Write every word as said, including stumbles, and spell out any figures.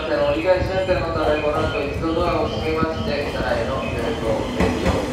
せん。折り返し運転のため、この後一度ドアを閉めまして、車内のベルトをご整理を